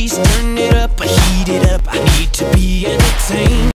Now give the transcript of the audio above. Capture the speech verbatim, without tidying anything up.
turn it up, heat it up. I need to be entertained.